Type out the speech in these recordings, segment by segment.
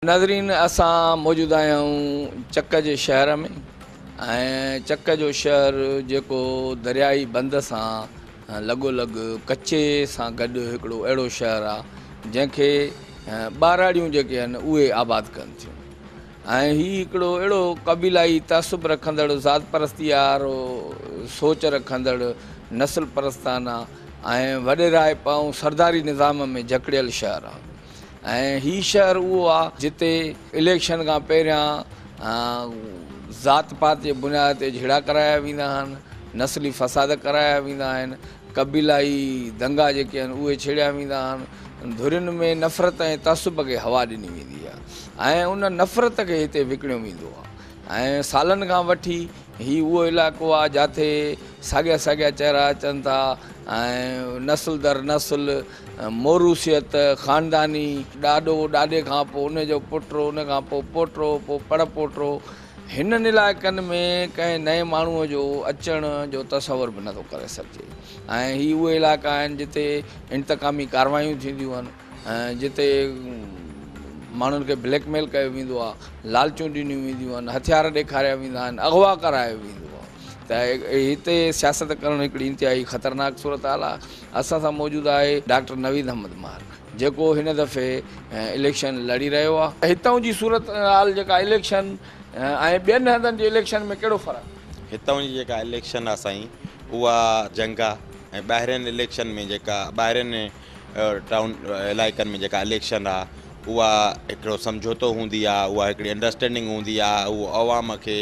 नाज़रीन असां मौजूद आहियूं चक जे शहर में ऐं चक जो शहर जेको दरियाई बंद सां लॻोलॻि कच्चे सां गॾु हिकिड़ो अहिड़ो शहर आहे जंहिंखे ॿाराड़ियूं जेके आहिनि उहे आबाद कनि थियूं ऐं हीउ हिकिड़ो अहिड़ो क़बीलाई तसुब रखंदड़ ज़ात परस्ती वारो सोच रखंदड़ नस्ल परस्ताना ऐं वॾे राय पाऊं सरदारी निज़ाम में जकड़ियल शहर आहे ऐं हीउ शहर उहो आहे जिते इलेक्शन खां पहिरियां ज़ात पात जे बुनियाद ते झेड़ा कराया वेंदा आहिनि, नस्ली फ़साद कराया वेंदा आहिनि, क़बीलाई दंगा जेके आहिनि उहे छेड़िया वेंदा आहिनि, धुरियुनि में नफ़रत ऐं तसुब खे हवा ॾिनी वेंदी आहे ऐं उन नफ़रत खे हिते विकिणियो वेंदो आहे ऐं सालनि खां वठी हीउ उहो इलाइक़ो आहे जिते साॻिया साॻिया चहिरा अचनि था ऐं नस्ल दर नस्ल मोरूसियत ख़ानदानी ॾाॾो ॾाॾे खां पोइ उनजो पुटु उन खां पोइ पोटो पोइ पड़पोटो हिननि इलाइक़नि में कंहिं नए माण्हूअ जो अचण जो तसवुर बि नथो करे सघिजे ऐं हीअ उहे इलाइक़ा आहिनि जिते इंतकामी कारवायूं थींदियूं आहिनि ऐं जिते माण्हुनि खे ब्लैकमेल कयो वेंदो आहे, लालचूं ॾिनियूं वेंदियूं आहिनि, हथियार ॾेखारिया वेंदा आहिनि, अगवा करायो वेंदो आहे त हिते सियासत करणु हिकिड़ी इंतिहाई ख़तरनाक सूरत हाल आहे। असां सां मौजूदु आहे डॉक्टर नवीद अहमद मार जेको हिन दफ़े इलेक्शन लड़ी रहियो आहे। हितां जी सूरत हाल जेका इलेक्शन ऐं ॿियनि हंधनि जे इलेक्शन में कहिड़ो फ़र्क़ु? हितां जी जेका इलेक्शन आहे साईं उहा जंग आहे ऐं ॿाहिरिनि इलेक्शन में जेका ॿाहिरिनि टाउन इलाइक़नि में जेका इलेक्शन आहे उहा हिकिड़ो सम्झोतो हूंदी आहे, उहा हिकिड़ी अंडरस्टैंडिंग हूंदी आहे, उहो अवाम खे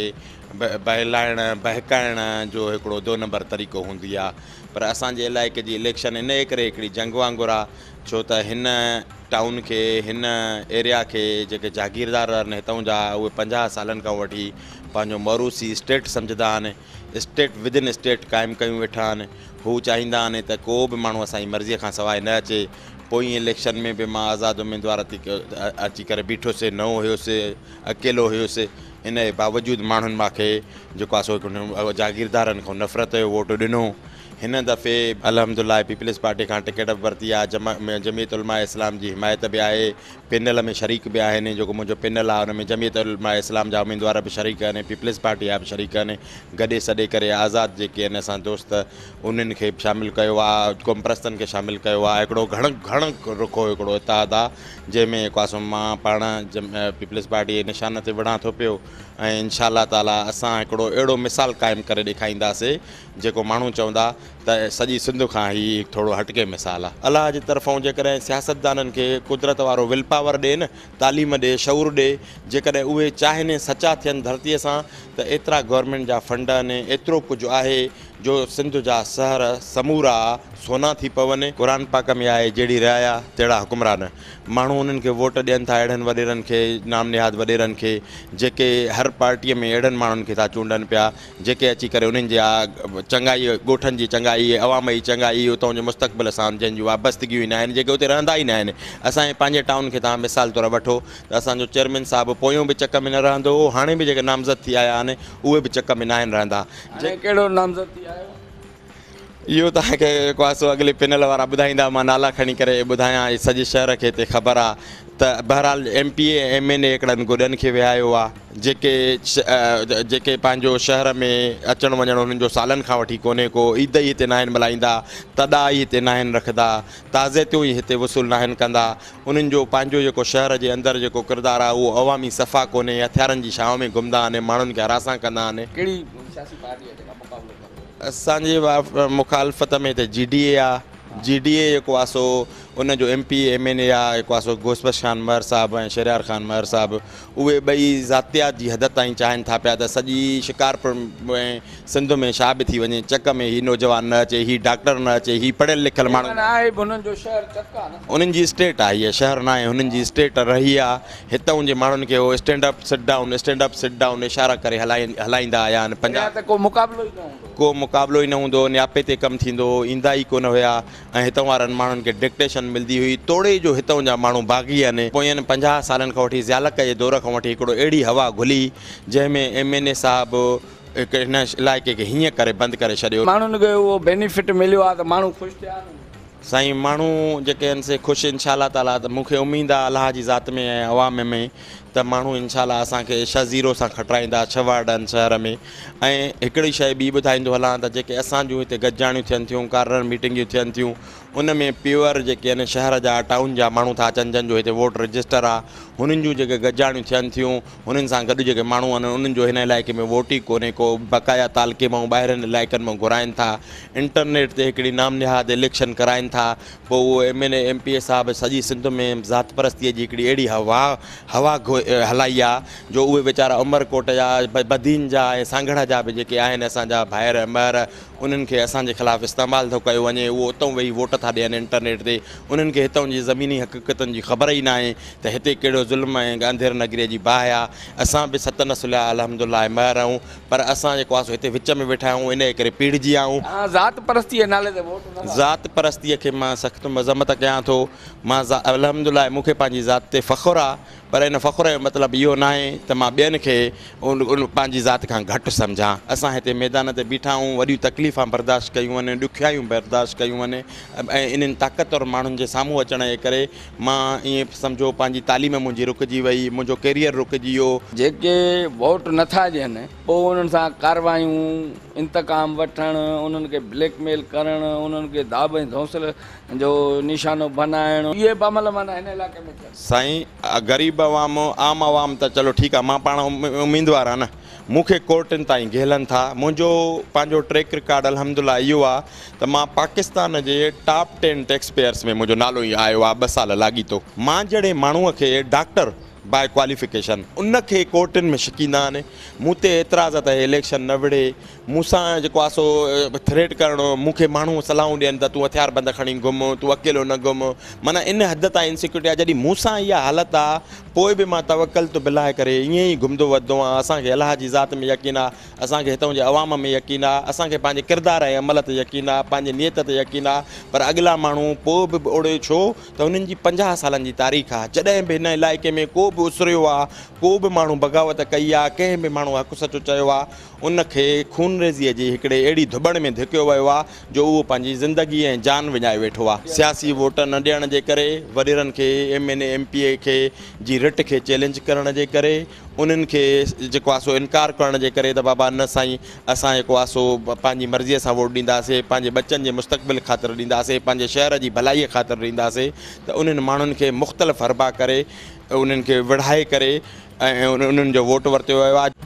बहलाइण बहकाइण जो हिकिड़ो 2 नंबर तरीक़ो हूंदी आहे। पर असांजे इलाइक़े जी इलेक्शन इन करे हिकिड़ी जंग वांगुरु आहे छो त हिन टाउन खे हिन एरिया खे जेके जागीरदार आहिनि हितां जा उहे 50 सालनि खां वठी पंहिंजो मौरूसी स्टेट सम्झंदा आहिनि, स्टेट विदिन स्टेट क़ाइमु कयूं वेठा आहिनि। हू चाहींदा आहिनि त को बि माण्हू असांजी मर्ज़ीअ खां सवाइ न अचे। पोइ इलेक्शन में बि मां आज़ादु उम्मीदवार अची करे बीठोसीं, न हुयुसि, अकेलो हुयुसि, इन जे बावजूदु माण्हुनि मूंखे जेको आहे सो जागीरदारनि खां नफ़रत जो वोट ॾिनो। हिन दफ़े अल्हम्दुलिल्लाह पीपल्स पार्टी खां टिकट बि वरिती आहे, जमीयत उलमा इस्लाम जी हिमायत बि आहे, पैनल में शरीक बि आहिनि, जेको मुंहिंजो पैनल आहे हुन में जमीयत उलमा इस्लाम जा उम्मीदवार बि शरीक आहिनि, पीपल्स पार्टी जा बि शरीक आहिनि। गॾे सॾे करे आज़ादु जेके आहिनि असां दोस्त उन्हनि खे बि शामिलु कयो आहे, क़ौम परस्तनि खे शामिलु कयो आहे। हिकिड़ो घणो रुखो हिकिड़ो इतिहादु आहे जंहिंमें कासो मां पाण पीपल्स पार्टी जे निशान ते विढ़ां थो पियो ऐं इंशाअल्लाह ताला असां हिकिड़ो अहिड़ो मिसाल क़ाइमु करे ॾेखारींदासीं जेको माण्हू चवंदा त सॼी सिंध खां ई थोरो हटके मिसाल आहे। अलाह जी तरफ़ां जेकॾहिं सियासतदाननि खे कुदरत वारो विल पावर ॾे न, तालीम ॾे, शऊर ॾे, जेकॾहिं उहे चाहिनि सचा थियनि धरतीअ सां त एतिरा गवर्नमेंट जा फंड आहिनि, एतिरो कुझु आहे जो सिंध जा शहर समूरा सोना थी पवनि। क़ुरान पाक में आहे जहिड़ी रियाया तहिड़ा हुकुमरान। माण्हू उन्हनि खे वोट ॾियनि था अहिड़नि वॾेरनि खे, नाम निहाद वॾेरनि खे जेके हर पार्टीअ में अहिड़नि माण्हुनि खे था चूंडनि पिया जेके अची करे उन्हनि जा चङाई ॻोठनि जी चङाई, अवाम जी चङाई, उतां जे मुस्तक़बिल सां जंहिंजूं वाबस्तगियूं ई न आहिनि, जेके उते रहंदा ई न आहिनि। असांजे पंहिंजे टाउन खे तव्हां मिसाल तौरु वठो त असांजो चेयरमैन साहिबु पोयों बि चक में न रहंदो हो, हाणे बि जेके नामज़द थी आया आहिनि उहे बि चक में न आहिनि रहंदा। कहिड़ो नामज़द थी आयो? इहो तव्हांखे जेको आहे सो अॻिले पैनल वारा ॿुधाईंदा, मां नाला खणी करे ॿुधायां। सॼे शहर खे हिते ख़बर आहे त बहरहाल MP MNA हिकिड़नि गुॾनि खे विहायो आहे जेके पंहिंजो शहर में अचणु वञणु उन्हनि जो सालनि खां वठी कोन्हे को, ईद ई हिते न आहिनि मल्हाईंदा, तॾा ई हिते न आहिनि रखंदा, ताज़ियतूं ई हिते वसूल न आहिनि कंदा। उन्हनि जो पंहिंजो जेको शहर जे अंदरि जेको किरदारु आहे उहो अवामी सफ़ा कोन्हे, हथियारनि जी छांव में घुमंदा आहिनि, माण्हुनि खे हरासां कंदा आहिनि। कहिड़ी सियासी पार्टी आहे जेका मुक़ाबिलो करे? असांजे मुखालफ़त में त GDA आहे। GDA जेको आहे सो उनजो MP MNA आहे जेको आहे सो गोसबश ख़ान महर साहिबु ऐं शहरियार ख़ान महर साहिबु, उहे ॿई ज़ातियात जी हद ताईं चाहिनि था पिया त सॼी शिकारपुर में सिंध में छा बि थी वञे, चक में हीउ नौजवान न अचे, हीउ डॉक्टर न अचे, हीउ पढ़ियल लिखियल माण्हू आहे, उन्हनि जो शहर चक आहे न, उन्हनि जी स्टेट आहे, हीअ शहर न आहे, हुननि जी स्टेट रही आहे। हितां जे माण्हुनि खे उहो स्टैंड अप सिट डाउन इशारा करे हलाईंदा आया आहिनि। को मुक़ाबिलो ई न हूंदो, को मुक़ाबिलो ई न हूंदो, नियापे ते कमु थींदो, ईंदा ई कोन हुया ऐं हितां वारनि माण्हुनि खे डिक्टेशन मिलंदी हुई। तोड़े जो हितां जा माण्हू भागी आहिनि। पोयनि 50 सालनि खां वठी ज़ियालक जे दौर खां वठी हिकिड़ो अहिड़ी हवा घुली जंहिंमें MNA साहिबु हिन इलाइक़े खे हीअं करे बंदि करे छॾियो। माण्हुनि खे उहो बेनिफिट मिलियो आहे त माण्हू ख़ुशि थिया आहिनि। साईं माण्हू जेके आहिनि से ख़ुशि इंशाअल्लाह ताला त मूंखे उमेदु आहे अलाह जी ज़ात में ऐं अवाम में त माण्हू इंशाअल्लाह असांखे 6-0 सां खटाईंदा 6 वार्ड आहिनि शहर में। ऐं हिकिड़ी शइ ॿी ॿुधाईंदो हलां त जेके असांजूं हिते गॾिजाणियूं थियनि थियूं कार्नर मीटिंगियूं थियनि थियूं उन में प्योर जेके आहिनि शहर जा टाउन जा माण्हू था अचनि जंहिंजो हिते वोट रजिस्टर आहे हुननि जूं जेके गॾिजाणियूं थियनि थियूं हुननि सां गॾु जेके माण्हू आहिनि उन्हनि जो हिन इलाइक़े में वोट ई कोन्हे को बक़ाया तालके मां ॿाहिरनि इलाइक़नि मां घुराइनि था इंटरनेट ते हिकिड़ी नाम निहाद इलेक्शन कराइनि था पोइ उहो MLA MPA साहिब सॼी सिंध में ज़ात परस्तीअ जी हिकिड़ी अहिड़ी हवा हलाई आहे जो उहे वीचारा उमरकोट जा बदीन जा ऐं सांगड़ जा बि जेके आहिनि असांजा भाइर ॿाहिरि उन्हनि खे असांजे ख़िलाफ़ु इस्तेमालु थो कयो वञे उहो उतां वेही वोट था ॾियनि इंटरनेट ते उन्हनि खे हितां जी ज़मीनी हक़ीक़तनि जी ख़बर ई न आहे त हिते कहिड़ो ज़ुल्म ऐं अंधेर नगरीअ जी बाहि आहे। असां बि 7 नस्ल अल्हम्दुलिल्लाह महिर आहियूं पर असां जेको आहे हिते विच में वेठा आहियूं इन करे पीढ़िजी आहियूं। ज़ात परस्तीअ नाले ते वोट न ज़ात परस्तीअ खे मां सख़्तु मज़म्मत कयां थो। मां अल्हम्दुलिल्लाह मूंखे पंहिंजी ज़ात ते फ़ख़ुरु आहे पर इन फ़ख़ुर जो मतिलबु इहो न आहे त मां ॿियनि खे उन पंहिंजी ज़ात खां घटि सम्झां। असां हिते मैदान ते बीठा आहियूं वॾियूं तकलीफ़ां बर्दाश्त कयूं आहिनि ॾुखियायूं बर्दाश्त कयूं आहिनि ऐं इन्हनि ताक़तवर माण्हुनि जे साम्हूं अचण जे करे मां ईअं सम्झो पंहिंजी तालीम मुंहिंजी रुकिजी वई मुंहिंजो कैरियर रुकिजी वियो। जेके वोट नथा ॾियनि पोइ उन्हनि सां कारवायूं इंतकाम वठणु उन्हनि खे ब्लैकमेल करणु उन्हनि खे दाब ऐं धौंसल जो निशानो बनाइणु इहे बमल माना हिन इलाइक़े में थियनि। साईं ग़रीब आवाम आम आवाम त चलो ठीकु आहे मां पाण उम्मीदवार आहे न मूंखे कोर्टनि ताईं घेलनि था मुंहिंजो पंहिंजो ट्रैक रिकॉर्ड अल्हम्दुलिल्लाह इहो आहे त मां पाकिस्तान जे टॉप 10 टैक्स पेयर्स में मुंहिंजो नालो ई आयो आहे 2 साल लाॻीतो। मां जहिड़े माण्हूअ खे डॉक्टर बाय क्वालिफिकेशन उनखे कोर्टनि में शिकींदा आहिनि मूं ते एतिराज़ त इलेक्शन न विढ़े मूंसां जेको आहे सो थ्रेट करणो मूंखे माण्हू सलाहूं ॾियनि त तूं हथियार बंद खणी घुम तूं अकेलो न घुम माना इन हद ताईं इनसिक्योरिटी आहे। जॾहिं मूंसां इहा हालत आहे पोइ बि मां तवकल तो बिलाए करे ईअं ई घुमंदो वधंदो आहियां। असांखे अलाह जी ज़ात में यकीन आहे असांखे हितां जे अवाम में यकीन आहे असांखे पंहिंजे किरदार ऐं अमल ते यकीन आहे पंहिंजे नियत ते यकीन आहे पर अॻिला माण्हू पोइ बि ओड़े छो त उन्हनि जी 50 सालनि जी तारीख़ आहे जॾहिं बि हिन इलाइक़े में को बि उसरियो आहे को बि माण्हू बग़ावत कई आहे कंहिं बि माण्हू हक़ सचो चयो आहे उनखे खूनरेज़ीअ जी हिकिड़े अहिड़ी धुबण में धिकियो वियो आहे जो उहो पंहिंजी ज़िंदगी ऐं जान विञाए वेठो आहे। सियासी वोट न ॾियण जे करे वॾेरनि खे MLA MPA खे जी रिट खे चैलेंज करण जे करे उन्हनि खे जेको आहे सो इनकार करण जे करे त बाबा न साईं असां जेको आहे सो पंहिंजी मर्ज़ीअ सां वोट ॾींदासीं पंहिंजे बच्चनि जे मुस्तक़बिल ख़ातिर ॾींदासीं पंहिंजे शहर जी भलाईअ ख़ातिर ॾींदासीं त उन्हनि माण्हुनि खे मुख़्तलिफ़ हरबा करे उन्हनि खे विढ़ाए करे ऐं उन्हनि जो वोट वरितो वियो आहे।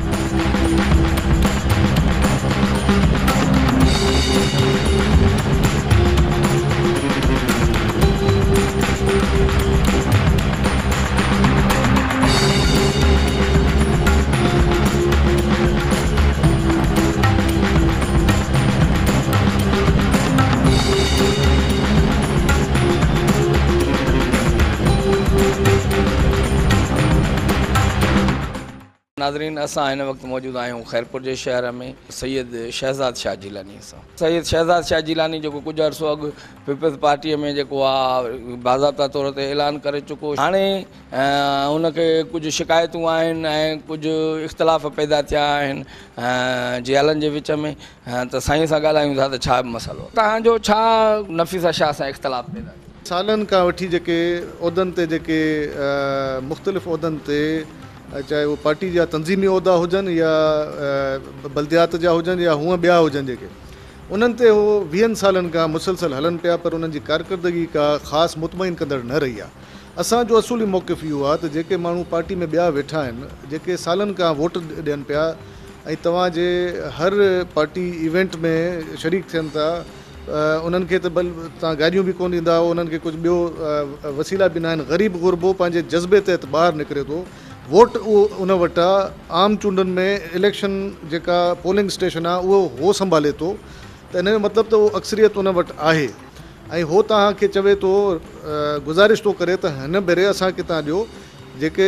नाज़रीन असां हिन वक़्तु मौजूदु आहियूं ख़ैरपुर जे शहर में सैयद शहज़ाद शाह जिलानी सां। सैयद शहज़ाद शाह जिलानी जेको कुझु अर्सो अॻु पीपल्स पार्टीअ में जेको आहे बाज़ाब्ता तौर ते ऐलान करे चुको हाणे उनखे कुझु शिकायतूं आहिनि ऐं कुझु इख़्तिलाफ़ पैदा थिया आहिनि जेलनि जे विच में त साईं सां ॻाल्हायूं था त छा मसइलो तव्हांजो छा नफ़ीसा शाह सां इख़्तिलाफ़ पैदा सालनि खां वठी जेके उहिदनि ते जेके मुख़्तलिफ़ उहिदनि ते चाहे वो पार्टी जा तंज़ीमी उहिदा हुजनि या बल्दियात जा हुजनि या हूअं ॿिया हुजनि जेके उन्हनि ते उहो 20 सालनि खां मुसलसल हलनि पिया पर उन्हनि जी कारकर्दगी का ख़ासि मुतमइन कंदड़ न रही आहे। असांजो असुली मौक़िफ़ इहो आहे त जेके माण्हू पार्टी में ॿिया वेठा आहिनि जेके सालनि खां वोट ॾियनि पिया ऐं तव्हांजे हर पार्टी इवेंट में शरीक थियनि था उन्हनि खे त तव्हां गाॾियूं बि कोन ॾींदा उन्हनि खे कुझु ॿियो वसीला बि न आहिनि ग़रीब गुरबो पंहिंजे जज़्बे तहत ॿाहिरि निकिरे थो वोट उहो उन वटि आहे आम चूंडनि में इलेक्शन जेका पोलिंग स्टेशन आहे उहो हो संभाले थो त इन जो मतिलबु त उहो अक्सरियत उन वटि आहे ऐं हो तव्हांखे चवे थो गुज़ारिश थो करे त हिन भेरे असांखे तव्हां ॾियो जेके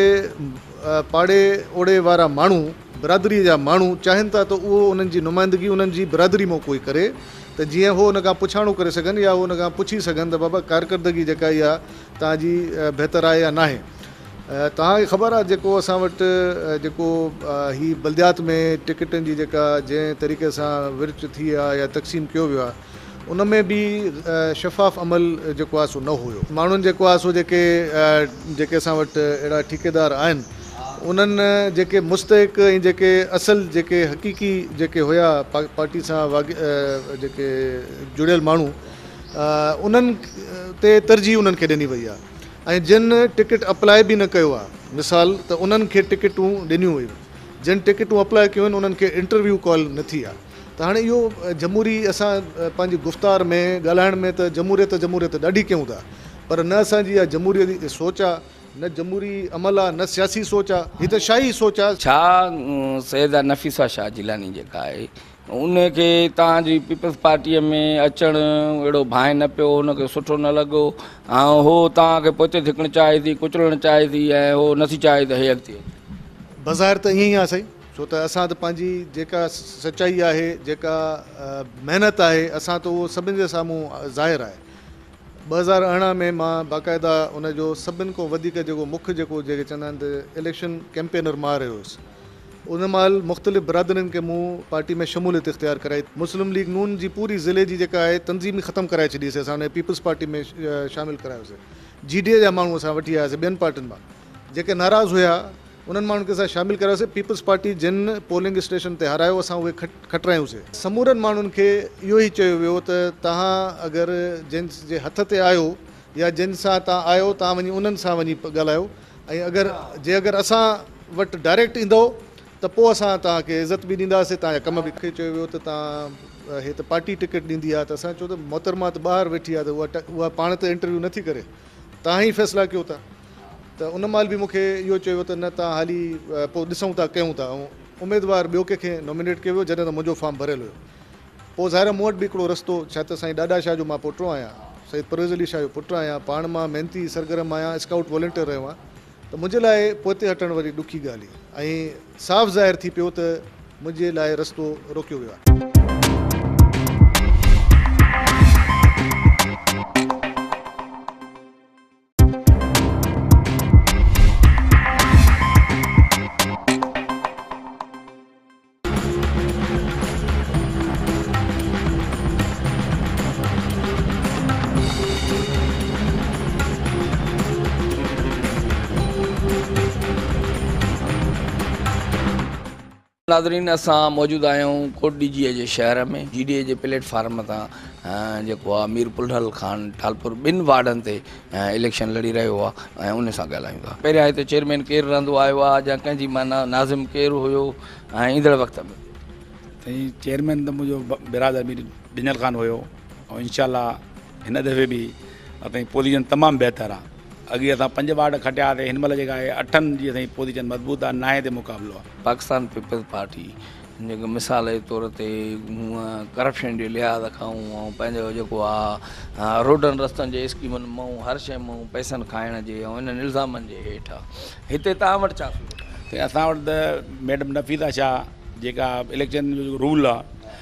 पाड़े ओड़े वारा माण्हू बिरादरी जा माण्हू चाहिनि था त उहो उन्हनि जी नुमाइंदगी उन्हनि जी बिरादरी मां कोई करे त जीअं हो उन खां पुछाणो करे सघनि या उन खां पुछी सघनि त बाबा कारकर्दगी जेका इहा तव्हांजी बहितर आहे या न आहे। तव्हांखे ख़बर आहे जेको असां वटि जेको ही बल्दियात में टिकटनि जी जेका जंहिं तरीक़े सां विर्च थी आहे या तक़सीम कयो वियो आहे उन में बि शफ़ाफ़ अमल जेको आहे सो न हुयो। माण्हुनि जेको आहे सो जेके असां वटि अहिड़ा ठेकेदार आहिनि उन्हनि जेके मुस्तहिक ऐं जेके असल जेके हक़ीक़ी जेके हुया पार्टी सां जेके जुड़ियल माण्हू उन्हनि ते तरजीह उन्हनि खे ॾिनी वई आहे ऐं जिन टिकट अप्लाई बि न कयो आहे, मिसाल त उन्हनि खे टिकटूं ॾिनियूं हुयूं, जिन टिकटूं अप्लाई कयूं आहिनि उन्हनि खे इंटरव्यू कॉल न थी आहे। त हाणे इहो जमहूरी असां पंहिंजी गुफ़्तार में ॻाल्हाइण में त जमहूरियत ॾाढी कयूं था, पर न असांजी इहा जमहूरियत जी सोच आहे, न जमहूरी अमल आहे, न सियासी सोच आहे, हीअ त शाही सोच आहे। छा सैयदा नफ़ीसा शाह जिलानी जेका आहे उनखे तव्हांजी पीपल्स पार्टीअ में अचणु अहिड़ो भाए न पियो, हुनखे सुठो न लॻो ऐं हो तव्हांखे पोते धिकणु चाहे थी, कुचलणु चाहे थी ऐं हो नथी चाहे त हे अॻिते बाज़ारि त ईअं ई आहे साईं, छो त असां त पंहिंजी जेका सचाई आहे, जेका महिनत आहे, असां त उहो सभिनि जे साम्हूं ज़ाहिर आहे। 2018 में मां बाक़ाइदा उनजो सभिनि खां वधीक जेको मुख्य जेके चवंदा आहिनि त इलेक्शन कैंपेनर मां रहियो हुयुसि। उन महिल मुख़्तलिफ़ बरादरियुनि खे मूं पार्टी में शमूलियत इख़्तियार कराई। मुस्लिम लीग नून जी पूरी ज़िले जी जेका आहे तंज़ीम ख़तमु कराए छॾीसीं, असां हुन पीपल्स पार्टी में शामिलु करायोसीं। GDA जा माण्हू असां वठी आयासीं ॿियनि पार्टियुनि मां, जेके नाराज़ हुया उन्हनि माण्हुनि खे असां शामिलु करायोसीं। पीपल्स पार्टी जिन पोलिंग स्टेशन ते हारायो असां उहे खटरायूंसीं। समूरनि माण्हुनि खे इहो ई चयो वियो त तव्हां अगरि जिन जे हथ ते आयो या जिन सां तव्हां आयो तव्हां वञी उन्हनि सां वञी ॻाल्हायो, ऐं अगरि असां वटि डायरेक्ट ईंदो त पोइ असां तव्हांखे इज़त बि ॾींदासीं, तव्हांजा कम बि। चयो वियो त तव्हां हे त पार्टी टिकट ॾींदी आहे, त असां चयो त मोहतरमा त ॿाहिरि वेठी आहे, त उहा पाण त इंटरव्यू नथी करे, तव्हां ई फ़ैसिला कयो था। त उन महिल बि मूंखे इहो चयो त न तव्हां हाली पोइ ॾिसूं था कयूं था, ऐं उमेदवार ॿियो कंहिंखे नॉमिनेट कयो वियो जॾहिं त मुंहिंजो फॉर्म भरियलु हुयो। पोइ ज़ाहिर मूं वटि बि हिकिड़ो रस्तो, छा त साईं ॾाॾा शाह जो मां पुटु आहियां, सईद परवेज़ अली शाह जो पुटु आहियां, पाण मां महिनती सरगर्म आहियां, स्काउट वॉलंटियर रहियो आहियां, त मुंहिंजे लाइ पोइते हटणु वरी ॾुखी ॻाल्हि हुई ऐं साफ़ ज़ाहिर थी पियो त मुंहिंजे लाइ रस्तो रोकियो वियो आहे। नाज़रीन असां मौजूदु आहियूं कोट DGA जे शहर में। GDA जे प्लेटफार्म तां जेको आहे मीर पुलहल ख़ान ठालपुर ॿिनि वार्डनि ते इलेक्शन लड़ी रहियो आहे ऐं उन सां ॻाल्हायूं था। पहिरियां हिते चेयरमैन केरु रहंदो आयो आहे या कंहिंजी माना नाज़िम केरु हुयो ऐं ईंदड़ वक़्त में? साईं चेयरमैन त मुंहिंजो बिरादर मीर ॾिनल ख़ान हुयो ऐं इनशाला हिन दफ़े बि असांजी पोज़ीशन तमामु बहितरु आहे। अॻे असां 5 वार्ड खटियासीं, हिन महिल जेका आहे 8 जी असांजी पोज़ीशन मज़बूत आहे, 9 ते मुक़ाबिलो आहे। पाकिस्तान पीपल्स पार्टी जेको मिसाल जे तौर ते करप्शन जे लिहाज़ खां ऐं पंहिंजो जेको आहे रोडनि रस्तनि जे स्कीमुनि मां हर शइ मां पैसनि खाइण जे ऐं इन्हनि इल्ज़ामनि जे हेठां हिते तव्हां वटि छा? त असां वटि त मैडम नफ़ीसा शाह जेका इलेक्शन जो रूल आहे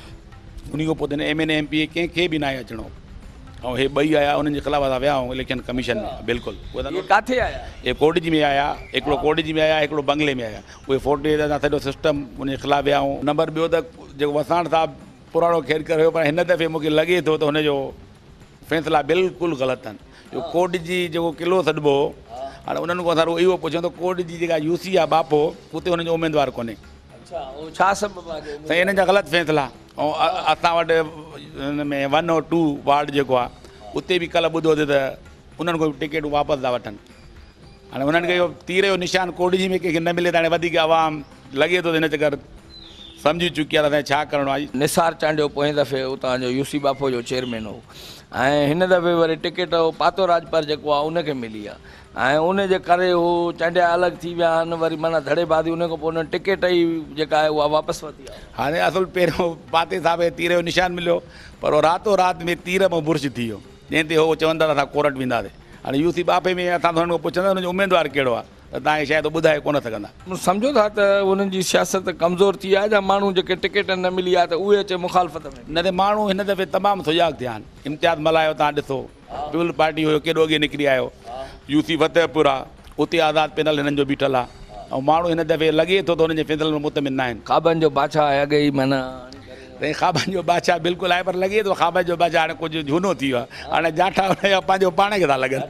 उन खां पोइ MNA MP कंहिंखे बि न आहे अचिणो, ऐं हे ॿई आया उन्हनि जे ख़िलाफ़ असां विया आहियूं इलेक्शन कमीशन में। बिल्कुलु उहे किथे आया? हे कोट जी में आया, हिकिड़ो कोट जी में आया, हिकिड़ो बंगले में आया। उहे 40 असां सॼो सिस्टम उनजे ख़िलाफ़ विया आहियूं। नंबर ॿियो त जेको वसाण साहिबु पुराणो खेर करियो, पर हिन दफ़े मूंखे लॻे थो त हुनजो फ़ैसिला बिल्कुलु ग़लति आहिनि। जो कोट जी जेको क़िलो सॾिबो हो, हाणे उन्हनि खां असां इहो पुछूं त कोट जी जेका UC आहे बापो, उते हुनजो उमेदवार कोन्हे। छा सबबु आहे? साईं हिन जा ग़लति फ़ैसिला। ऐं असां वटि हिन में 1 और 2 वार्ड जेको आहे उते बि कल्ह ॿुधो त उन्हनि खां टिकटूं वापसि था वठनि। हाणे उन्हनि खे इहो तीर जो निशान कोट जी में कंहिंखे न मिले त हाणे वधीक आवाम लॻे थो त हिन चकर सम्झी चुकी आहे त छा करिणो आहे। निसार चांडियो पोएं दफ़े उतां जो UC बापो जो चेयरमैन हो ऐं हिन दफ़े वरी टिकट पातो राजपर जेको आहे उनखे मिली आहे ऐं उनजे करे हू चांडिया अलॻि थी विया आहिनि। वरी माना धड़ेबाज़ी उन खां पोइ उन टिकट ई जेका आहे उहा वापसि वरिती आहे। हाणे असुलु पहिरियों पाते साहिब खे तीर जो निशान मिलियो, पर उहो रातो राति में तीर में बुर्श थी वियो, जंहिं ते हो चवंदा असां कोर्ट वेंदासीं। हाणे UC बापे में असां त हुननि खां पुछंदा हुनजो उमेदवार कहिड़ो आहे, त तव्हांखे शायदि ॿुधाए कोन सघंदा। सम्झो था त उन्हनि जी सियासत कमज़ोर थी आहे या माण्हू जेके टिकट न मिली आहे त उहे अचे मुखालफ़त में? न त माण्हू हिन दफ़े तमामु सुजाॻ थिया आहिनि। इम्तियाज़ मल्हायो तव्हां ॾिसो, पीपल पार्टी हुयो केॾो अॻे निकिरी आयो। UC फतेहपुर आहे, उते आज़ाद पैनल हिननि जो बीठल आहे ऐं माण्हू हिन दफ़े लॻे थो त हुननि जे फ़ैसिलनि में मुतमिन न आहिनि। खाबनि जो बादशाह आहे अॻे ई माना साईं ख़्वाबनि जो बादशाह बिल्कुलु आहे, पर लॻे थो ख़्वाबनि जो बादशाह हाणे कुझु झूनो थी वियो आहे। हाणे जाठा हुनजा पंहिंजो पाण खे था लॻनि,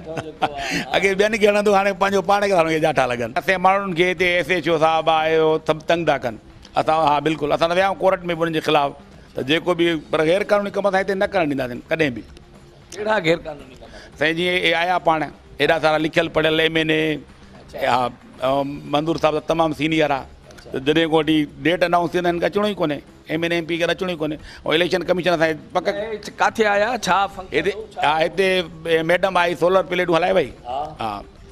अॻे ॿियनि खे हणंदो, हाणे पंहिंजो पाण खे था हुनखे जाठा लॻनि। असां माण्हुनि खे हिते SHO साहिबु आहे उहो सभु तंग था कनि। असां हा बिल्कुलु असां त विया कोर्ट में बि उन्हनि जे ख़िलाफ़ु, त जेको बि पर गैर क़ानूनी कम असां हिते न करणु ॾींदासीं कॾहिं बि। कहिड़ा गैर कानूनी कम? साईं जीअं हे आया पाण हेॾा सारा लिखियलु पढ़ियल MNA, हा मंदूर साहिबु त तमामु सीनियर आहे, त जॾहिं को वठी डेट अनाउंस थींदा आहिनि अचिणो ई कोन्हे, MNA MP खे अचिणो ई कोन्हे। ऐं इलेक्शन कमीशन असांजे पक किथे आया, छा हिते हा हिते मैडम आई सोलर प्लेटूं हलाए वई, हा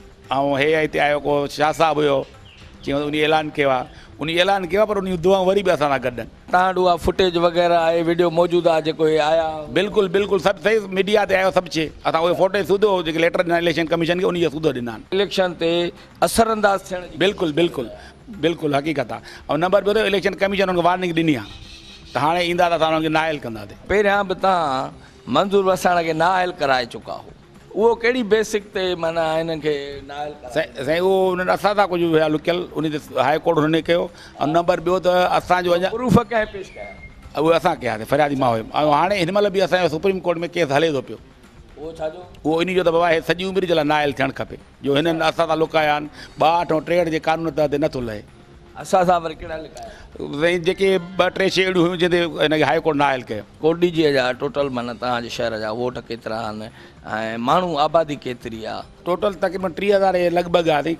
ऐं हे हिते आयो को शाह साहिबु हुयो, कीअं उन ऐलान कयो आहे, उन ऐलान कयो आहे, पर उन दुआऊं वरी बि असां सां गॾु आहिनि। तव्हां वटि उहा फुटेज वग़ैरह आहे, वीडियो मौजूदु आहे जेको हे आया? बिल्कुलु बिल्कुलु सभु सही, मीडिया ते आयो सभु शइ, असां उहे फोटो सूधो जेके लेटर ॾिना इलेक्शन कमीशन खे उन खे सूधो ॾिना आहिनि। इलेक्शन ते असरअंदाज़ थियण जी बिल्कुलु बिल्कुलु बिल्कुलु हक़ीक़त आहे। ऐं नंबर ॿियो त इलेक्शन कमीशन हुनखे वार्निंग ॾिनी आहे, त हाणे ईंदा त असां हुनखे नाइल कंदासीं। पहिरियां बि तव्हां मंज़ूर वसाण खे नाइल कराए चुका हो, उहो कहिड़ी बेसिक ते माना हिननि खे नाइल कराए? साईं उहो उन्हनि असां सां कुझु हुया लुकियल, उन ते हाई कोर्ट हुनने कयो। ऐं नंबर ॿियो त असांजो अञा प्रूफ कंहिं पेश कया? उहे असां कयासीं, फरियादी मां हुयुमि। ऐं हाणे हिन महिल बि असांजो सुप्रीम कोर्ट में केस हले थो पियो, उहो छाजो? उहो इन जो त बाबा हे सॼी उमिरि जे लाइ नाइल थियणु खपे, जो हिननि असां सां लुकाया आहिनि 62 ऐं 63 जे कानून तहत नथो लहे। असां सां वरी कहिड़ा लिखाया? साईं जेके 2-3 शइ अहिड़ियूं हुयूं जंहिंते हिनखे हाई कोर्ट नाइल कयो। कोडीजीअ जा टोटल माना तव्हांजे शहर जा वोट केतिरा आहिनि ऐं माण्हू आबादी केतिरी आहे? टोटल तक़रीबन 30,000 लॻभॻि आहे,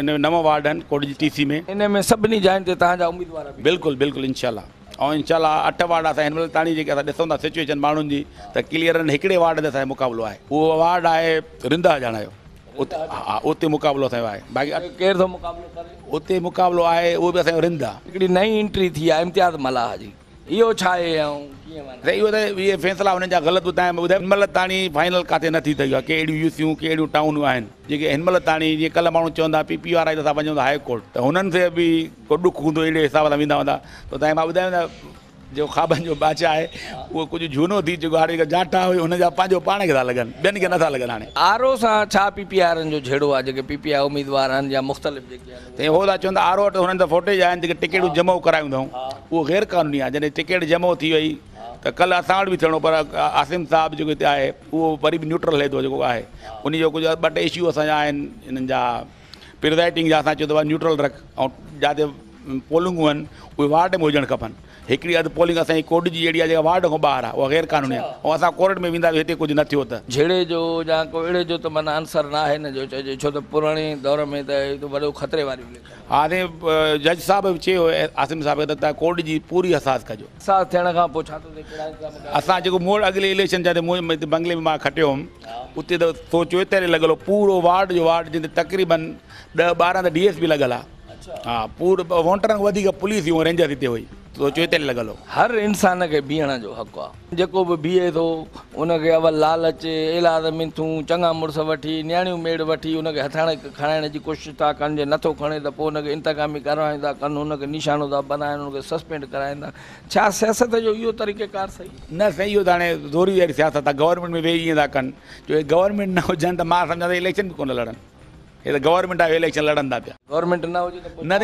9 वार्ड आहिनि कोडजी TC में। इन में सभिनी जायुनि ते तव्हांजा उम्मीदवार बि? बिल्कुुलु बिल्कुलु इनशाला। ऐं इनशाला 8 वार्ड असां हिन महिल ताणी जेके असां ॾिसूं था सिचुएशन माण्हुनि जी, त क्लियर आहिनि। हिकिड़े वार्ड ते असांजो मुक़ाबिलो आहे, उहो वार्ड आहे रिंदा ॼाणा जो, उते हा उते मुक़ाबिलो असांजो आहे। बाक़ी केरु थो मुक़ाबिलो करे? उते मुक़ाबिलो आहे, उहो बि असांजो रिंदा। हिकिड़ी नई एंट्री थी आहे इम्तियाज़ मलाह जी, इहो छा आहे ऐं कीअं माना? त इहो त इहे फ़ैसिला हुननि जा ग़लति ॿुधाया ॿुधाए। हिन महिल ताणी फाइनल किथे नथी ठही आहे, कहिड़ियूं यूसियूं कहिड़ियूं टाउनूं आहिनि जेके हिन महिल ताणी, जीअं कल्ह माण्हू चवंदा PP वारा असां वञूं था हाई कोर्ट, त हुननि ते बि को ॾुख हूंदो, अहिड़े हिसाब सां वेंदा हूंदा। त तव्हांखे मां ॿुधायां न, जो ख़्वाबनि जो बादशाह आहे उहो कुझु झूनो थी चुको आहे। हाणे जाठा हुई हुनजा पंहिंजो पाण खे था लॻनि, ॿियनि खे नथा लॻनि। हाणे RO सां छा PPR जो झेड़ो आहे? जेके PPR उम्मीदवार आहिनि या मुख़्तलिफ़ जेके आहिनि, त हो था चवंदा RO वटि हुननि त फोटेज आहिनि जेके टिकेटूं जमो करायूं अथऊं, उहो गैर क़ानूनी आहे। जॾहिं टिकेट जमो थी वई त कल्ह असां वटि बि थियणो, पर आसिम साहिबु जेको हिते आहे उहो वरी बि न्यूट्रल हले थो जेको आहे। उन जो कुझु 2-3 इशू असांजा आहिनि हिननि जा प्रिज़ाइडिंग जा, असां चयो त न्यूट्रल रख, ऐं जिते पोलिंगूं आहिनि उहे वार्ड में हुजणु खपनि। हिकिड़ी अधु पोलिंग असांजी कोडजी एरिया जेका वार्ड खां ॿाहिरि आहे उहा गैर क़ानूनी आहे, ऐं असां कोर्ट में वेंदा हिते कुझु न थियो त झेड़े जो या को अहिड़े जो त माना आंसर न आहे न जो चइजे, छो त पुराणे दौर में त वॾो ख़तरे वारी हुई। हाणे जज साहिब बि चयो आसिम साहिब त तव्हां कोर्ट जी पूरी असास कजो। असास थियण खां पोइ छा थो थिए? कहिड़ा इंतज़ाम कया? असां जेको मोड़ अॻिले इलेक्शन जिते बंगले में मां खटियो हुउमि, उते त सोचो हिते लॻल हो, पूरो वार्ड जो वार्ड जिते तक़रीबन 10-12 त DSP लॻल आहे। हा पूरो वोटरनि खां वधीक पुलिस ऐं रेंजर हिते हुई, सोचो हिते लॻल हो। हर इंसान खे बीहण जो हक़ु आहे, जेको बि बीहे थो उनखे अवल लालच, एलाद मिंथूं, चङा मुड़ुस वठी, न्याणियूं मेड़ वठी उनखे हथाइण खणाइण जी कोशिशि था कनि। जे नथो खणे त पोइ उनखे इंतकामी करवाइनि था कनि, उनखे निशानो था बनाइनि, उनखे सस्पेंड कराइनि था। छा सियासत जो इहो तरीक़ेकार सही न? सही इहो त हाणे ज़ोरी वारी सियासत आहे, गवर्नमेंट में वेही ईअं था कनि। जो गवर्नमेंट न हुजनि त मां सम्झां त इलेक्शन बि कोन लड़नि। हे त गवर्नमेंट आहे, इलेक्शन लड़नि था पिया। गवर्नमेंट न हुजे त न रे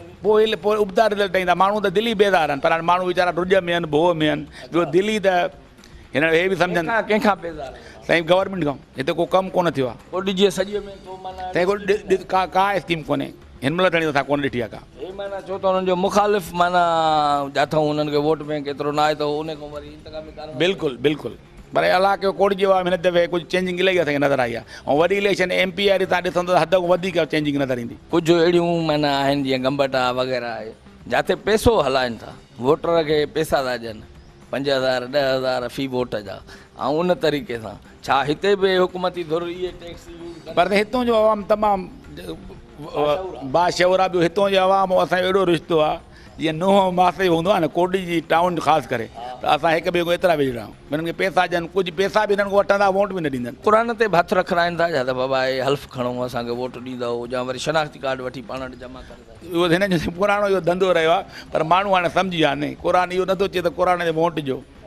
पोइ उबदा रिज़ल्ट ईंदा। माण्हू त दिल्ली बेज़ार आहिनि, पर हाणे माण्हू वीचारा ॾुज में आहिनि, भोह में आहिनि। ॿियो दिल्ली त हिन हे बि सम्झनि कंहिंखां बेज़ार साईं गवर्नमेंट खां। हिते को कमु कोन थियो आहे, कोडीजीअ सॼे में को माना साईं का स्कीम कोन्हे हिन महिल ताणी असां कोन ॾिठी आहे का। हे माना छो त हुननि जो मुखालिफ़ माना जिथां हुननि खे वोट बैंक एतिरो न आहे त उन खां वरी इंतकामी कारवाई। बिल्कुलु बिल्कुलु, पर अलाह कयो कोर्ट जो आहे हिन दफ़े कुझु चेंजिंग इलाही असांखे नज़र आई आहे। ऐं वरी इलेक्शन MP वारी तव्हां ॾिसंदो त हद खां वधीक चेंजिंग नज़र ईंदी। कुझु अहिड़ियूं माना आहिनि जीअं गंबटा वग़ैरह आहे, जिते पैसो हलाइनि था, वोटर खे पैसा था ॾियनि 5,000-10,000 फी वोट जा, ऐं उन तरीक़े सां छा हिते बि हुकूमती धुर इहे टैक्स यूज़? पर हितां जो आवाम तमामु बाशऊर आहे। ॿियो हितां जो आवाम असांजो अहिड़ो रिश्तो आहे जीअं नुंहुं मासे हूंदो आहे न, कोडजी टाउन ख़ासि करे, त असां हिक ॿिए खां एतिरा वेझड़ा आहियूं। हिननि खे पैसा ॾियनि, कुझु पैसा बि हिननि खां वठंदा, वोट बि न ॾींदा आहिनि। क़ुर ते बि हथु रखाइनि था, या त बाबा हे हल्फ़ खणो असांखे वोट ॾींदव, या वरी शनाख़्ती कार्ड वठी पाण वटि जमा करे। इहो हिननि जो पुराणो इहो धंधो रहियो आहे, पर माण्हू हाणे सम्झी विया आहिनि। क़ुर इहो नथो चए त क़ुर ते वोट ॾिजो,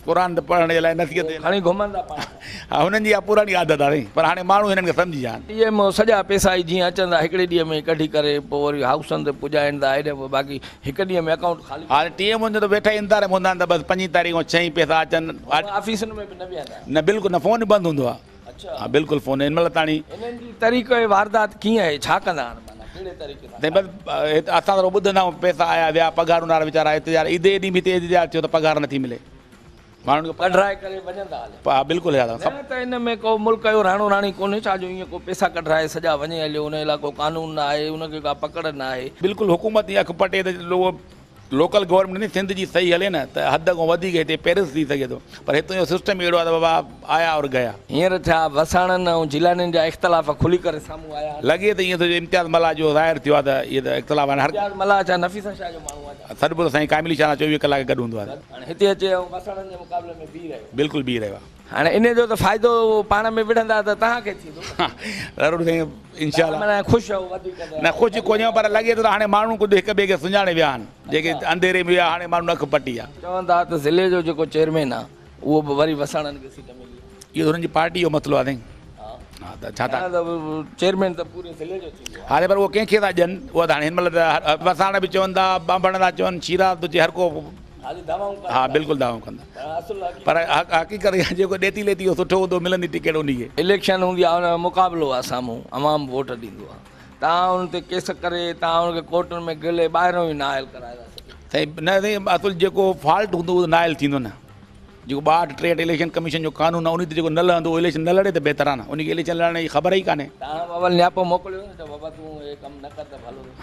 क़ुरान पढ़ण जे लाइ नसीहत खणी घुमंदा पाण हा हुननि जी इहा पुराणी आदत आहे पर हाणे माण्हू हिननि खे सम्झी विया आहिनि टीह में सॼा पैसा जीअं अचंदा हिकिड़े ॾींहं में कढी करे पोइ वरी हाउसनि ते पुॼाईंदा हेॾे बाक़ी हिकु ॾींहं में अकाउंट खाली हाणे टीह मुंहिंजो त वेठा इंतज़ार में हूंदा आहिनि त बसि 5 तारीख़ 6 पैसा अचनि ऑफिसनि में बि न बीहंदा न बिल्कुलु न फ़ोन ई बंदि हूंदो आहे अच्छा हा बिल्कुलु फ़ोन हिन महिल ताणी इन्हनि जी तरीक़े वारदात कीअं आहे छा कंदा आहिनि माना कहिड़े तरीक़े सां त बसि असां त ॿुधंदा आहियूं पैसा आया विया पघार हुन वारा वीचारा इंतज़ारु ईद ॾींहुं बि हिते इंतज़ारु थियो त पघार नथी मिले माण्हुनि खे कढाए करे वञंदा हले हा बिल्कुलु यार न त इन में को मुल्क जो राणो राणी कोन्हे छा जो ईअं को पैसा कढाए सॼा वञे हलियो उन लाइ को कानून न आहे उनखे का पकड़ न आहे बिल्कुलु हुकूमत जी अखि पटे त लोकल गवर्नमेंट नहीं सिंध जी सही हले न त हद खां वधीक हिते पेरिस थी सघे थो पर हितां जो सिस्टम अहिड़ो आहे त बाबा आया और गया हींअर छा वसाणनि ऐं जिलाननि जा इख़्तिलाफ़ खुली करे साम्हूं आया लॻे त ईअं थो इम्तियाज़ मला जो ज़ाहिर थियो आहे त इहे त इख़्तिलाफ़ आहिनि हर मला छा नफ़ीसा शाह जो माण्हू आहे सॾु साईं कामिली शाह 24 कलाक गॾु हूंदो आहे हाणे हिते अचे ऐं वसाणनि जे मुक़ाबले में बीह रहियो बिल्कुलु बीह रहियो आहे हाणे इन जो त फ़ाइदो पाण में विढ़ंदा त तव्हांखे थींदो ज़रूरु साईं इनशा माना ख़ुशि आहियो वधीक न ख़ुशि कोन्हे पर लॻे थो त हाणे माण्हू कुझु हिक ॿिए खे सुञाणे विया आहिनि जेके अंधेरे में विया हाणे माण्हू अखि पटी आहे चवंदा त ज़िले जो जेको चेयरमैन आहे उहो बि वरी वसाणनि खे सीट मिली इहो हुननि जी पार्टी जो मसइलो आहे साईं हा त छा था चेयरमैन त पूरे ज़िले जो थींदो हाणे पर उहो कंहिंखे था ॾियनि उहा त हाणे हिन महिल त वसाण बि चवनि था बांभण था चवनि शीरा थो चए हर को हाली दवाऊं हा बिल्कुलु दावा कंदा पर हक़ीक़त जेको ॾेती लेती उहो सुठो हूंदो मिलंदी टिकट उनखे इलेक्शन हूंदी आहे हुन जो मुक़ाबिलो आहे साम्हूं अवाम वोट ॾींदो आहे तव्हां हुन ते केस करे तव्हां हुनखे कोर्टनि में गिले ॿाहिरों ई नाइल कराए था सघो साईं न साईं असुल जेको फॉल्ट हूंदो उहो नाइल थींदो न जेको 62 इलेक्शन कमीशन जो कानून आहे उन ते जेको न लहंदो उहो इलेक्शन न लड़े त बहितर आहे न उनखे इलेक्शन लड़ण जी ख़बर ई कान्हे तव्हां बाबा नियापो मोकिलियो न त बाबा तूं हे कमु न कर त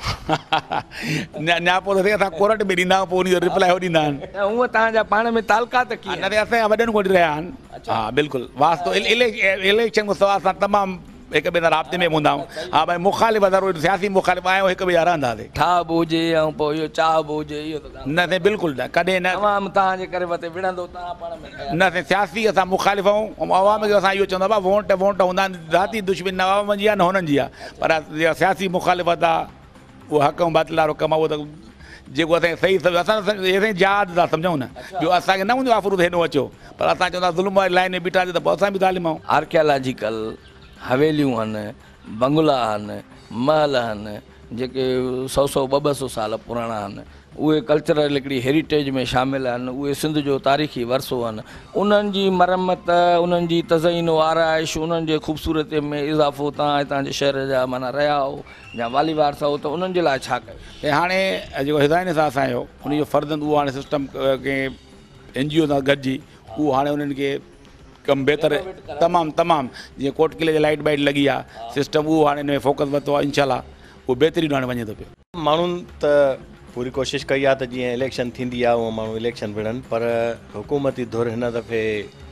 भलो नियापो त असां कोर्ट में ॾींदा आहियूं पोइ उनजो रिप्लाई ॾींदा आहिनि न हूअं तव्हांजा पाण में तालकात कीअं न त असांजा वॾनि कोन रहिया आहिनि हा बिल्कुलु वास्तो इलेक्शन खां सवाइ असां तमामु हिक ॿिए सां राब्ते में हूंदा आहियूं हा भई मुखालिफ़ ज़रूरु सियासी मुखालिफ़ आहियूं हिक ॿिए जा रहंदासीं ठाह बि हुजे ऐं पोइ इहो चाह बि हुजे इहो त न साईं बिल्कुलु न कॾहिं न तमामु तव्हांजे करे वते विढ़ंदो तव्हां पाण में न साईं सियासी असां मुखालिफ़ आहियूं ऐं अवाम खे असां इहो चवंदा बा वोट हूंदा आहिनि ज़ाती दुश्मनी न अवाम जी आहे न हुननि जी आहे पर सियासी मुखालिफ़त आहे उहो हक़ ऐं बातिल वारो कमु आहे उहो त जेको असांखे सही असां असांजी यादि था सम्झूं न ॿियो असांखे न हूंदो आफ़रूद हेॾो अचो पर असां चवंदा ज़ुल्म वारी लाइन में बीठासीं त पोइ असां बि तालीम आहियूं आर्कियोलॉजिकल हवेलियूं आहिनि बंगला आहिनि महल आहिनि जेके 100 200 साल पुराणा आहिनि उहे कल्चरल हिकिड़ी हेरिटेज में शामिल आहिनि उहे सिंध जो तारीख़ी वरिसो आहिनि उन्हनि जी मरमत उन्हनि जी तज़ईन आराइश उन्हनि जे ख़ूबसूरती में इज़ाफ़ो तव्हां हितां जे शहर जा माना रहिया हो या वाली वारसा हो त उन्हनि जे लाइ छा कयो ऐं हाणे जेको हिदायत सां असांजो उनजो फ़र्ज़ंद उहो हाणे सिस्टम कंहिं NGO सां गॾिजी उहो हाणे उन्हनि खे कमु बहितर तमामु जीअं कोट किले जी लाइट बाइट लॻी आहे सिस्टम उहो हाणे हिन में फोकस वरितो आहे इंशाल्लाह उहो बहितरीनु हाणे वञे थो पियो माण्हुनि त पूरी कोशिशि कई आहे त जीअं इलेक्शन थींदी आहे उहो माण्हू इलेक्शन विढ़नि पर हुकूमती धुर हिन दफ़े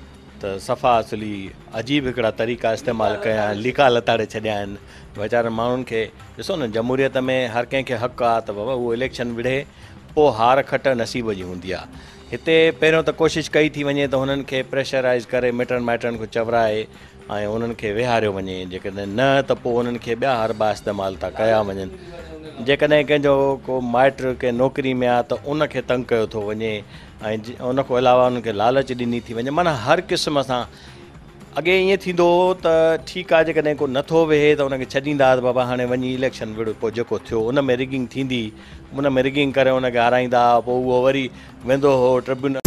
त सफ़ा असुली अजीब हिकिड़ा तरीक़ा इस्तेमालु कया आहिनि लीका लताड़े छॾिया आहिनि वीचारनि माण्हुनि खे ॾिसो न जमहूरियत में हर कंहिंखे हक़ु आहे त बाबा उहो इलेक्शन विढ़े पोइ हार खट नसीब जी हूंदी आहे हिते पहिरियों त कोशिशि कई थी वञे त हुननि खे प्रेशराइज़ करे मिटनि माइटनि खे चवराए ऐं उन्हनि खे विहारियो वञे जेकॾहिं न त पोइ उन्हनि खे ॿिया हरबा इस्तेमालु था कया वञनि जेकॾहिं कंहिंजो को माइट कंहिं नौकिरी में आहे त उनखे तंग कयो थो वञे ऐं उन खां अलावा उनखे लालच ॾिनी थी वञे माना हर क़िस्म सां अॻे ईअं थींदो हो त ठीकु आहे जेकॾहिं को नथो वेहे त उनखे छॾींदा त बाबा हाणे वञी इलेक्शन विड़ पोइ जेको थियो उन में रिगिंग थींदी उन में रिगिंग करे उनखे हाराईंदा पोइ उहो वरी वेंदो हो ट्रिब्यूनल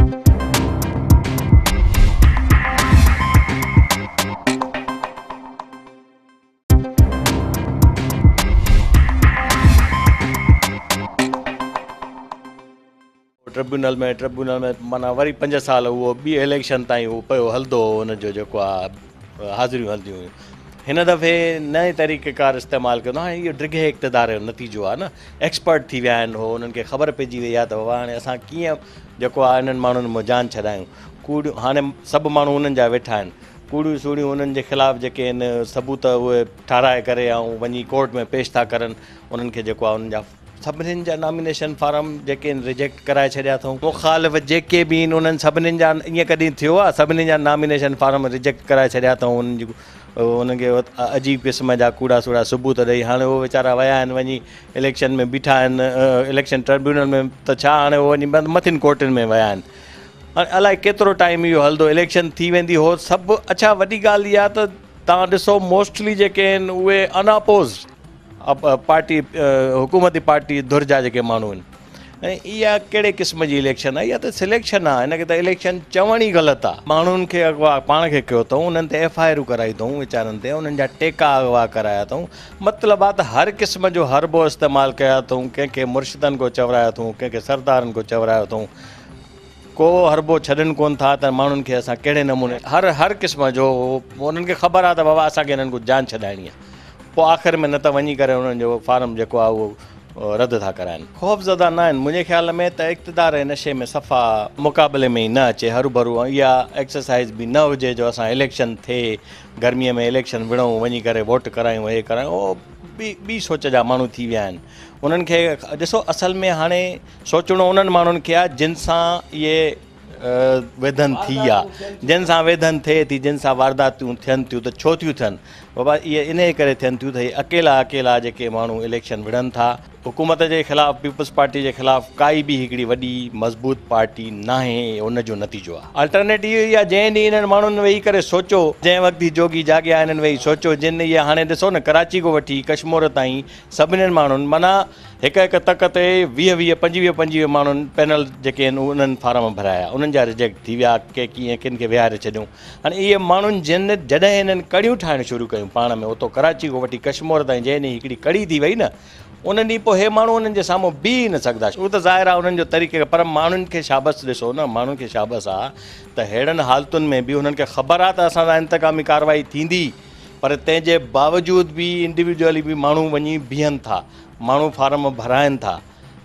ट्रिब्यूनल में माना वरी 5 साल उहो ॿी इलेक्शन ताईं उहो पियो हलंदो हो हुनजो जेको आहे हाज़िरियूं हलंदियूं हुयूं हिन दफ़े नए तरीक़ेकार इस्तेमालु कंदो हाणे इहो ड्रिघे इक़्तिदार जो नतीजो आहे न एक्सपर्ट थी विया आहिनि हो उन्हनि खे ख़बर पइजी वई आहे त बाबा हाणे असां कीअं जेको आहे इन्हनि माण्हुनि में जान छॾायूं कूड़ियूं हाणे सभु माण्हू उन्हनि जा वेठा आहिनि कूड़ियूं सूड़ियूं उन्हनि जे ख़िलाफ़ु जेके आहिनि सबूत उहे ठाराए करे ऐं वञी कोर्ट में पेश था करनि उन्हनि खे जेको आहे उन्हनि जा सभिनीनि जा नॉमिनेशन फार्म जेके आहिनि रिजेक्ट कराए छॾिया अथऊं मुख़ालिफ़ जेके बि आहिनि उन्हनि सभिनीनि जा ईअं कॾहिं थियो आहे सभिनीनि जा नॉमिनेशन फार्म रिजेक्ट कराए छॾिया अथऊं उन्हनि जी उनखे अजीब क़िस्म जा कूड़ा सूड़ा सबूत ॾेई हाणे उहे वीचारा विया आहिनि वञी इलेक्शन में बीठा आहिनि इलेक्शन ट्रिब्यूनल में त छा हाणे उहो वञी मथिनि कोर्टनि में विया आहिनि अलाए केतिरो टाइम इहो हलंदो, इलेक्शन थी वेंदी हो सभु। अच्छा, वॾी ॻाल्हि इहा त तव्हां ॾिसो मोस्टली जेके आहिनि उहे अनअपोज़ पार्टी, हुकूमती पार्टी धुर जा जेके माण्हू आहिनि। ऐं इहा कहिड़े क़िस्म जी इलेक्शन आहे? इहा त सिलेक्शन आहे, हिनखे त इलेक्शन चवण ई ग़लति आहे। माण्हुनि खे अॻुवा पाण खे कयो अथऊं, उन्हनि ते FIR कराई अथऊं वीचारनि ते, उन्हनि जा टेका अॻुवा कराया अथऊं। मतिलबु आहे त हर क़िस्म जो हरबो इस्तेमालु कया अथऊं, कंहिंखे मुर्शिदनि को चवरायो अथऊं, कंहिंखे सरदारनि को चवरायो अथऊं। को हरबो छॾनि कोन था त माण्हुनि खे असां कहिड़े नमूने हर क़िस्म जो उन्हनि खे ख़बर आहे त बाबा असांखे हिननि को जान छॾाइणी आहे। पोइ आख़िर में न त वञी करे उन्हनि जो फार्म जेको आहे उहो रद्द था कराइनि। ख़ौफ़ज़दा न आहिनि मुंहिंजे ख़्याल में त इक़्तिदार ऐं नशे में सफ़ा मुक़ाबले में ई न अचे, हरू भरू इहा एक्सरसाइज़ बि न हुजे जो असां इलेक्शन थिए, गर्मीअ में इलेक्शन विढ़ूं, वञी करे वोट करायूं, हे करायूं। उहो ॿी सोच जा माण्हू थी विया आहिनि। उन्हनि खे ॾिसो, असल में हाणे सोचणो उन्हनि माण्हुनि खे आहे जिन सां इहे वेधन थी आहे, जिन सां वेधन थिए थी, जिन सां वारदातूं थियनि थियूं, त छो थियूं थियनि बाबा? इहे इन करे थियनि थियूं त इहे अकेला जेके माण्हू इलेक्शन विढ़नि था। हुकूमत जे ख़िलाफ़ु, पीपल्स पार्टी जे ख़िलाफ़ु काई बि हिकिड़ी वॾी मज़बूत पार्टी न आहे, उनजो नतीजो आहे। अल्टरनेटिव इहा आहे, जंहिं ॾींहुं इन्हनि माण्हुनि वेही करे सोचो, जंहिं वक़्तु जोगी जाॻिया इन्हनि वेही सोचो, जिन इहे हाणे ॾिसो न, कराची को वठी कश्मीर ताईं सभिनीनि माण्हुनि माना हिकु तक ते 20 25 माण्हुनि पैनल जेके आहिनि उन्हनि फार्म भराया, उन्हनि जा रिजेक्ट थी विया, के कीअं किन खे विहारे छॾियूं। हाणे इहे माण्हुनि जॾहिं हिननि कड़ियूं ठाहिणु शुरू कयूं पाण में, उतो कराची को वठी कश्मीर ताईं जंहिं ॾींहुं हिकिड़ी कड़ी थी वई न, उन ॾींहुं पोइ हे माण्हू उन्हनि जे साम्हूं बीह न सघंदा। उहो त ज़ाहिर आहे उन्हनि जो तरीक़े, पर माण्हुनि खे शाबस ॾिसो न, माण्हुनि खे शाबस आहे त अहिड़नि हालतुनि में बि उन्हनि खे ख़बर आहे त असां सां इंतकामी कार्रवाई थींदी, पर तंहिंजे बावजूदि बि इंडिविजुअली बि माण्हू वञी बीहनि था, माण्हू फार्म भराइनि था।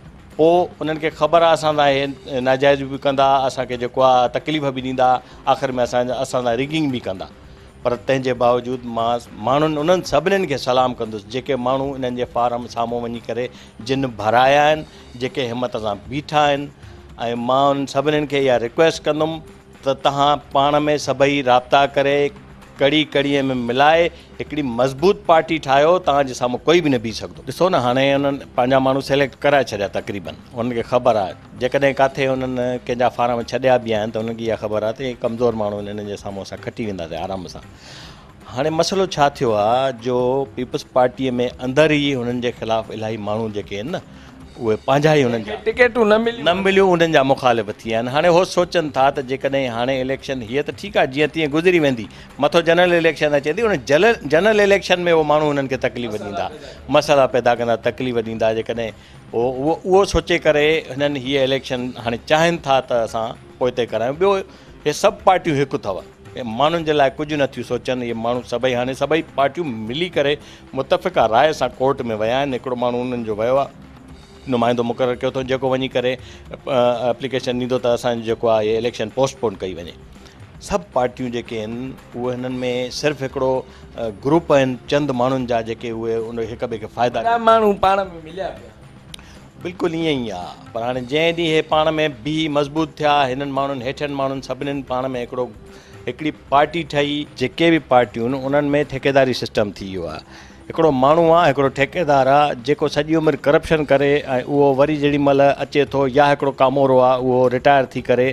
पोइ उन्हनि खे ख़बर आहे असां सां हे नाजाइज़ बि कंदा, असांखे जेको आहे तकलीफ़ बि ॾींदा, आख़िर में असां सां रिगिंग बि कंदा। पर तंहिंजे बावजूदि मां माण्हुनि उन्हनि सभिनीनि खे सलाम कंदुसि जेके माण्हू इन्हनि जे फार्म साम्हूं वञी करे जिन भराया आहिनि, जेके हिमत सां बीठा आहिनि। ऐं मां उन्हनि सभिनीनि खे इहा रिक्वेस्ट कंदुमि त तव्हां पाण में सभई राब्ता करे कड़ीअ में मिलाए हिकिड़ी मज़बूत पार्टी ठाहियो, तव्हांजे साम्हूं कोई बि न बीह सघंदो। ॾिसो न, हाणे उन्हनि पंहिंजा माण्हू सेलेक्ट कराए छॾिया तक़रीबन, उन्हनि खे ख़बर आहे जेकॾहिं किथे उन्हनि कंहिंजा फार्म छॾिया बि आहिनि त उन्हनि खे इहा ख़बर आहे त इहे कमज़ोर माण्हू आहिनि, इन्हनि जे साम्हूं असां खटी वेंदासीं आराम सां। हाणे मसइलो छा थियो आहे जो पीपल्स पार्टीअ में अंदरि ई हुननि जे ख़िलाफ़ु इलाही माण्हू जेके आहिनि न, उहे पंहिंजा ई उन्हनि जा टिकेटूं न मिलियूं, उन्हनि जा मुखालिफ़ थी विया आहिनि। हाणे उहो सोचनि था त जेकॾहिं हाणे इलेक्शन हीअ त ठीकु आहे, जीअं तीअं गुज़री वेंदी, मथो जनरल इलेक्शन अचे थी, उन जनरल इलेक्शन में उहो माण्हू उन्हनि खे तकलीफ़ ॾींदा, मसइला पैदा कंदा, तकलीफ़ ॾींदा। जेकॾहिं उहो सोचे करे हिननि हीअ इलेक्शन हाणे चाहिनि था त असां पोइ ते करायूं। ॿियो, हे सभु पार्टियूं हिकु अथव, माण्हुनि जे लाइ कुझु नथियूं सोचनि। इहे माण्हू सभई हाणे सभई पार्टियूं मिली करे मुतफ़िक़ा राय सां कोर्ट में विया आहिनि। हिकिड़ो माण्हू उन्हनि जो वियो आहे, नुमाइंदो मुक़ररु कयो अथऊं, जेको वञी करे एप्लीकेशन ॾींदो त असांजो जेको आहे इहे इलेक्शन पोस्टपोन कई वञे। सभु पार्टियूं जेके आहिनि उहे हिननि में सिर्फ़ु हिकिड़ो ग्रुप आहिनि चंद माण्हुनि जा, जेके उहे उन हिक ॿिए खे फ़ाइदा माण्हू पाण में मिलिया पिया। बिल्कुलु ईअं ई आहे, पर हाणे जंहिं ॾींहुं हे पाण में बि मज़बूत थिया, हिननि माण्हुनि हेठियनि माण्हुनि सभिनीनि पाण में हिकिड़ी पार्टी ठही, जेके बि पार्टियूं आहिनि उन्हनि में ठेकेदारी सिस्टम थी वियो आहे। हिकिड़ो माण्हू आहे, हिकिड़ो ठेकेदार आहे, जेको सॼी उमिरि करप्शन करे ऐं उहो वरी जेॾी महिल अचे थो, या हिकिड़ो कामोरो आहे उहो रिटायर थी करे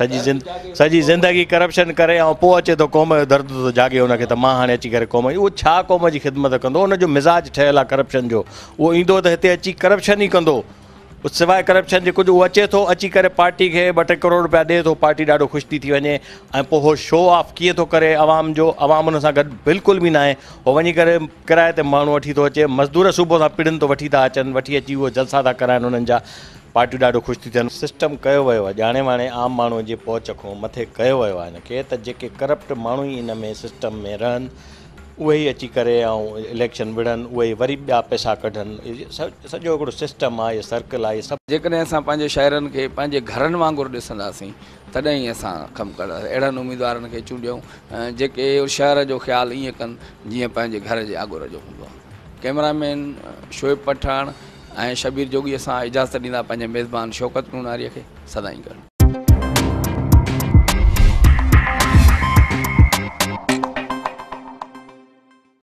सॼी ज़िंदगी करप्शन करे ऐं पोइ अचे थो क़ौम जो दर्द थो जाॻे उनखे, त मां हाणे अची करे क़ौम, उहो छा क़ौम जी ख़िदमत कंदो? उनजो मिज़ाज ठहियलु आहे करप्शन जो, उहो ईंदो त हिते अची करप्शन ई कंदो। सवाइ करप्शन जे कुझु उहो अचे थो, अची करे पार्टी खे 2-3 करोड़ रुपया ॾिए थो, पार्टी ॾाढो ख़ुशि थी वञे, ऐं पोइ उहो शो ऑफ कीअं थो करे आवाम जो, आवाम उन सां गॾु बिल्कुलु बि न आहे। उहो वञी करे किराए ते माण्हू वठी थो अचे, मज़दूर सुबुह सां पिड़ियुनि तो वठी था अचनि, वठी अची उहो जलसा था कराइनि उन्हनि जा, पार्टियूं ॾाढो ख़ुशि थी थियनि। सिस्टम कयो वियो आहे, ॼाणे वाणे आम माण्हूअ जे पहुच खां मथे कयो वियो आहे हिनखे, त जेके करप्ट माण्हू ई हिन में सिस्टम में रहनि, उहे ई अची करे ऐं इलेक्शन विढ़नि, उहे ई वरी ॿिया पैसा कढनि। सॼो हिकिड़ो सिस्टम आहे, इहो सर्कल आहे। सभु जेकॾहिं असां पंहिंजे शहरनि खे पंहिंजे घरनि वांगुरु ॾिसंदासीं तॾहिं ई असां कमु कंदासीं। अहिड़नि उम्मीदवारनि खे चूंडियूं जेके शहर जो ख़्यालु ईअं कनि जीअं पंहिंजे घर जे आगुर जो हूंदो आहे। कैमरामैन शोएब पठाण ऐं शबीर जोगीअ सां इजाज़त ॾींदा पंहिंजे मेज़बान शौकत नूनारीअ खे। सदाईं गॾु।